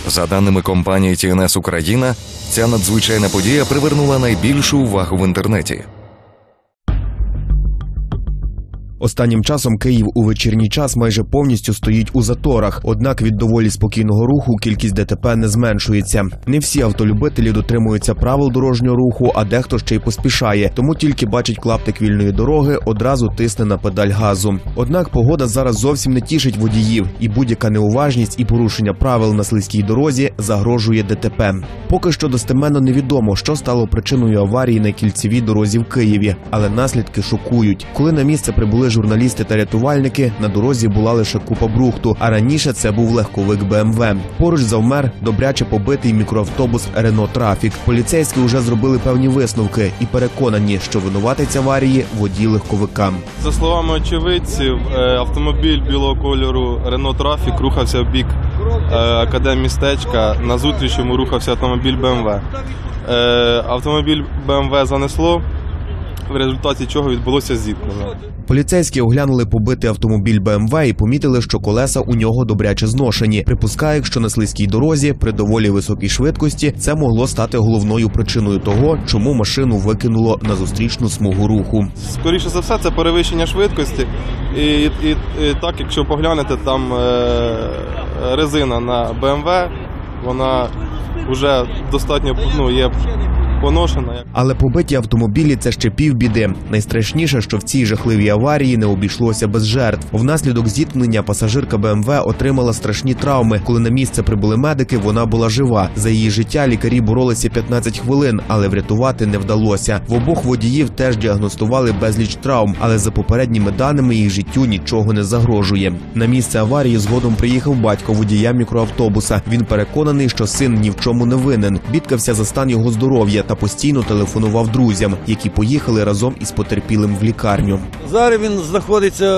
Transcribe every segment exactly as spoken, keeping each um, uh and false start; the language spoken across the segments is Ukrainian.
За даними компанії Ті Ен Ес Україна, ця надзвичайна подія привернула найбільшу увагу в інтернеті. Останнім часом Київ у вечірній час майже повністю стоїть у заторах. Однак від доволі спокійного руху кількість Де Те Пе не зменшується. Не всі автолюбителі дотримуються правил дорожнього руху, а дехто ще й поспішає. Тому тільки бачить клаптик вільної дороги, одразу тисне на педаль газу. Однак погода зараз зовсім не тішить водіїв. І будь-яка неуважність і порушення правил на слизькій дорозі загрожує Де Те Пе. Поки що достеменно невідомо, що стало причиною аварії на кільцевій дорозі в Києві. Але наслідки шокують. Коли на місце прибули журналісти та рятувальники, на дорозі була лише купа брухту, а раніше це був легковик Бе Ем Ве. Поруч завмер добряче побитий мікроавтобус Рено Трафік. Поліцейські вже зробили певні висновки і переконані, що винуватець аварії – водій легковика. За словами очевидців, автомобіль білого кольору Рено Трафік рухався в бік Академмістечка, на зустріч йому рухався автомобіль Бе Ем Ве. Автомобіль Бе Ем Ве занесло, в результаті чого відбулося зіткнення. Поліцейські оглянули побитий автомобіль Бе Ем Ве і помітили, що колеса у нього добряче зношені. Припускають, що на слизькій дорозі при доволі високій швидкості це могло стати головною причиною того, чому машину викинуло на зустрічну смугу руху. Скоріше за все, це перевищення швидкості. І, і, і так, якщо поглянете, там е, резина на Бе Ем Ве, вона вже достатньо, ну, є поношена. Але побиті автомобілі – це ще півбіди. Найстрашніше, що в цій жахливій аварії не обійшлося без жертв. Внаслідок зіткнення пасажирка Бе Ем Ве отримала страшні травми. Коли на місце прибули медики, вона була жива. За її життя лікарі боролися п'ятнадцять хвилин, але врятувати не вдалося. В обох водіїв теж діагностували безліч травм, але за попередніми даними їх життю нічого не загрожує. На місце аварії згодом приїхав батько водія мікроавтобуса. Він переконаний, що син ні в чому не винен. Бідкався за стан його здоров'я та постійно телефонував друзям, які поїхали разом із потерпілим в лікарню. Зараз він знаходиться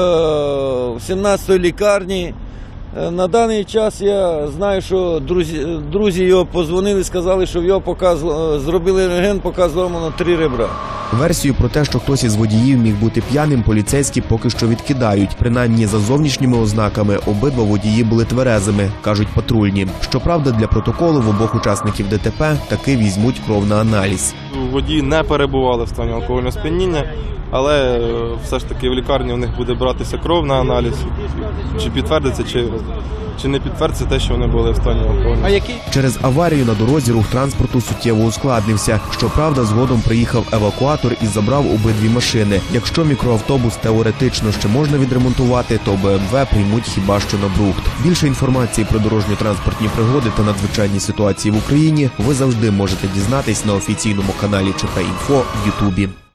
в сімнадцятій лікарні. На даний час я знаю, що друзі, друзі його подзвонили, сказали, що в його показ, зробили рентген, показ зламано три ребра. Версію про те, що хтось із водіїв міг бути п'яним, поліцейські поки що відкидають. Принаймні, за зовнішніми ознаками обидва водії були тверезими, кажуть патрульні. Щоправда, для протоколу в обох учасників Де Те Пе таки візьмуть кров на аналіз. Водії не перебували в стані алкогольного сп'яніння, але все ж таки в лікарні у них буде братися кров на аналіз. Чи підтвердиться, чи, чи не підтвердиться те, що вони були в стані алкогольного. А який? Через аварію на дорозі рух транспорту суттєво ускладнився. Щоправда, згодом приїхав евакуатор і забрав обидві машини. Якщо мікроавтобус теоретично ще можна відремонтувати, то Бе Ем Ве приймуть хіба що на брухт. Більше інформації про дорожньо-транспортні пригоди та надзвичайні ситуації в Україні ви завжди можете дізнатись на офіційному каналі ЧП Інфо в Ютубі.